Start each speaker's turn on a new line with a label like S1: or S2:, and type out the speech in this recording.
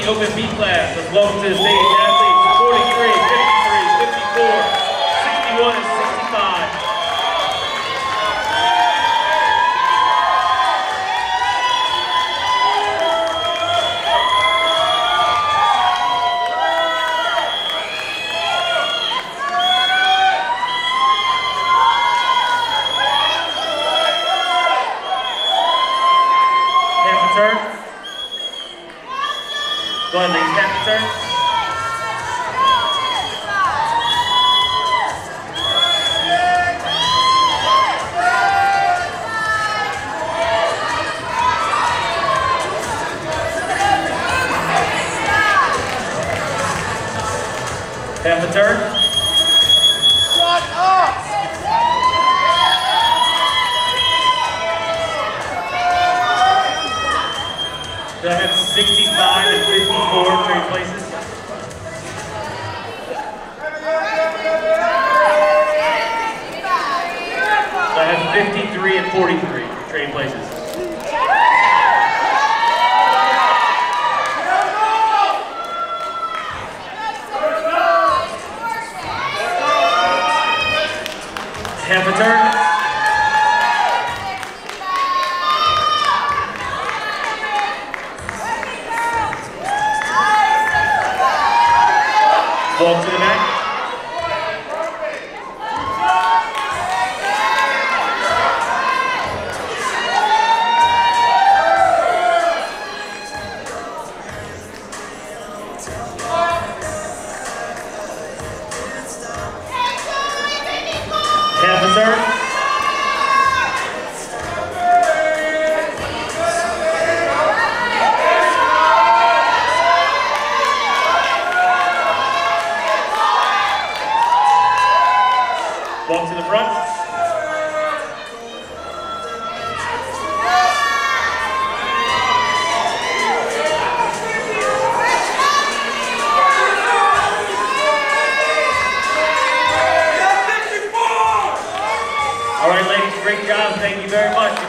S1: Bikini Open B class. Let's welcome to the stage athletes 43, 53, 54, 61, and 65. Turn. Go ahead, ladies. Half the turn. Half the turn.
S2: Shut up!
S1: So I have 65 and 54 trade places. So I have 53 and 43 trade places. Half a turn. Walk to the mat. Half a turn. Walk to the front. All right, ladies, great job. Thank you very much.